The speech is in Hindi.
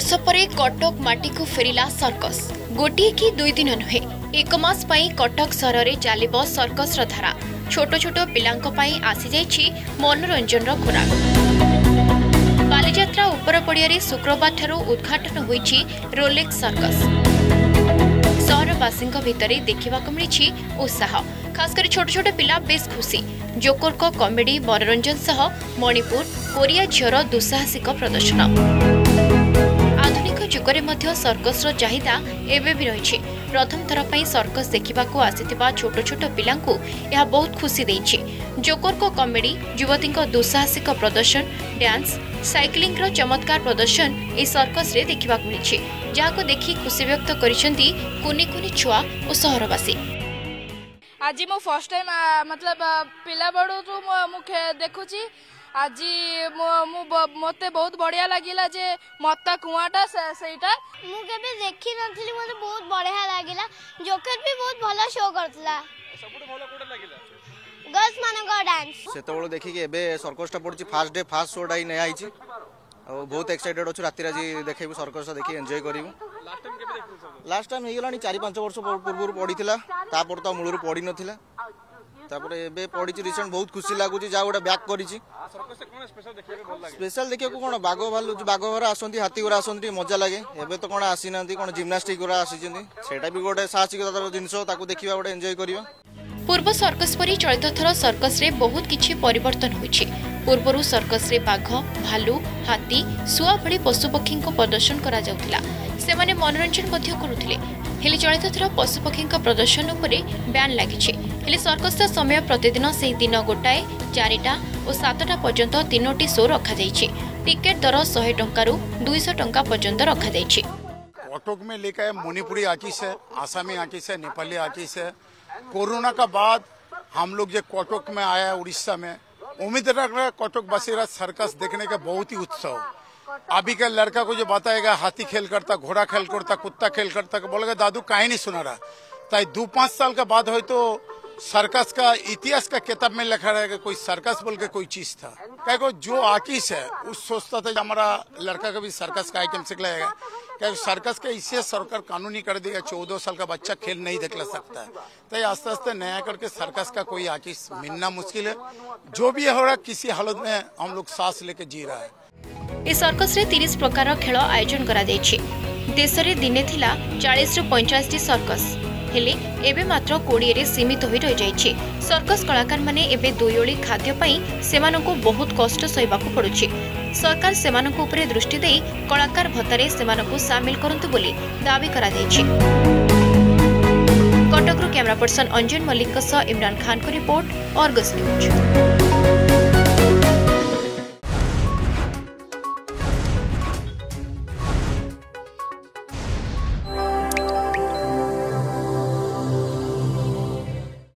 वर्ष पर कटक माटी को फेरिला सर्कस गोटे कि 2 दिन नुहे 1 मास पई कटक सहर में चलिबो सर्कस धारा। छोट छोट पिलांको पई आसी जाइछि मनोरंजन खोराक। बालीजात्रा उपर पड़िया शुक्रवार ठारू उद्घाटन होइछि रोलेक्स सर्कस। सहरवासी भितर देखा मिली उत्साह, खासकर छोट छोट पिला बेस खुशी। जोकर को कॉमेडी मनोरंजन सह मणिपुर कोरिया झीर दुस्साहसिक प्रदर्शन। आधुनिक जुगरे मध्य सर्कस चाहिदा एबे भी रही। प्रथम थर पर सर्कस देखा आसीथिबा छोट छोट पिलांकु यह बहुत खुशी देइछि। जोकर को कॉमेडी, युवती दुस्साहसिक प्रदर्शन, डांस, साइक्लिंग रो चमत्कार प्रदर्शन ए सर्कस रे देखा मिली, जहां देखि खुशी व्यक्त करिसेंती कुनी कुनी छुआ और सहरवासी। आज मो फर्स्ट टाइम मतलब पिला बड़ू तो मुझे देखुची। आज मते बहुत बढ़िया लगिला जे मत्ता कुआटा सेटा मु केबे देखि नथली, मते बहुत बढ़िया लागिला। जोकर भी बहुत भलो शो करथला। सबुठ भलो कोडा लागिला गर्ल्स माने को डांस सेतबेलो देखि के एबे सर्कसटा पड़छि। फर्स्ट डे फर्स्ट शोटा ही नै आइछि और बहुत एक्साइटेड अछि। राति राजी देखैबो सर्कसटा देखि एन्जॉय करिवो। लास्ट टाइम हेगलानी 4-5 वर्ष पूर्व पड़ीथिला, तापर तो मूलरू पड़ी नथिला, तापर एबे पड़ीछि रिसेंट। बहुत खुशी लागुछि जा गोटा बैक करिछि। सर्कस से कोन स्पेशल देखिबे भल लागे? स्पेशल देखियो कोन बागो भालु बागो घर आसंती, हाथी घर आसंती, मजा लागे। एबे तो कोन आसी नांती, कोन जिम्नास्टिक घर आसीचंती, सेटा भी गोटे साहसिकतार जिंस, ताकू देखिबा गोटे एन्जॉय करिबा। पूर्व सर्कस परी चलित थर सर्कस रे बहुत किछि परिवर्तन होइछि। पूर्वरु सर्कस रे बाघ, भालू, हाथी, सुआ भली पशुपक्षी को प्रदर्शन करा जाउथिला। सेमाने मनोरंजन मध्य करुथिले। हेले चलित थर पशुपक्षी प्रदर्शन उपरे बैन लागिछि। हेले सर्कस समय प्रतिदिन से दिन 1, 4 और 7 पर्यंत 3टी शो रखा जाइछि। टिकेट दर 100 टंकारु 200 टंका पर्यंत रखा जाइछि। कटक में लेकर मणिपुरी आर्टिस्ट है, आसामी आर्टिस्ट है, नेपाली आर्टिस्ट है। कोरोना का बाद हम लोग जो कटक में आया उड़ीसा में, उम्मीद रख रहे कटक बसेरा सर्कस देखने का बहुत ही उत्सव। अभी का लड़का को जो बताएगा हाथी खेल करता, घोड़ा खेल करता, कुत्ता खेल करता, बोलेगा दादू काहे नहीं सुना रहा। ताई 2-5 साल के बाद हो तो सर्कस का इतिहास का किताब में लिखा रहेगा कोई सर्कस बोल के कोई चीज था। क्या जो आर्टिस्ट है उस सोचता था हमारा लड़का का भी सर्कस का आइटम सिखलाएगा। क्या सर्कस का इससे सरकार कानूनी कर देगा, 14 साल का बच्चा खेल नहीं दिखला सकता है। तो आस्ते आस्ते नया करके सर्कस का कोई आर्टिस्ट मिलना मुश्किल है। जो भी हो रहा किसी हालत में हम लोग सांस लेके जी रहा है। इस सर्कस रे 30 प्रकार खेल आयोजन करा जायछि। देश रे दिने थिला 40 रु 50 टी सर्कस, हेले एबे मात्र 20 रे सीमित होई रहि जायछि। सर्कस कलाकार माने एबे 2 ओळी खाद्य पई सेमानकु बहुत कष्ट सहिबाकु पडुछि। सरकार सेमानकु उपरे दृष्टि देई कलाकार भत्तारे सेमानकु शामिल करंतु बोली दाबी करा जायछि। कटकरू कैमरा पर्सन अंजन मलिक सह इमरान खान को रिपोर्ट, अर्गस न्यूज।